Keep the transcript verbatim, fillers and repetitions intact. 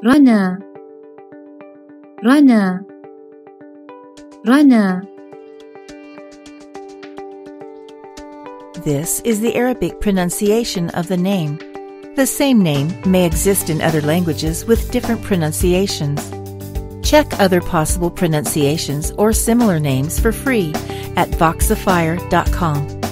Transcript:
Rana, Rana, Rana. This is the Arabic pronunciation of the name. The same name may exist in other languages with different pronunciations. Check other possible pronunciations or similar names for free at voxifier dot com.